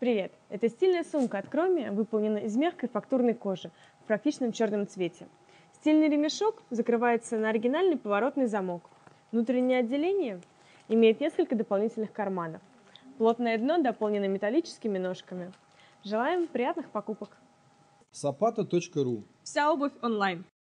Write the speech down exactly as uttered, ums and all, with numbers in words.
Привет! Это стильная сумка от Кроми, выполнена из мягкой фактурной кожи в практичном черном цвете. Стильный ремешок закрывается на оригинальный поворотный замок. Внутреннее отделение имеет несколько дополнительных карманов. Плотное дно дополнено металлическими ножками. Желаем приятных покупок! сапата точка ру. Вся обувь онлайн.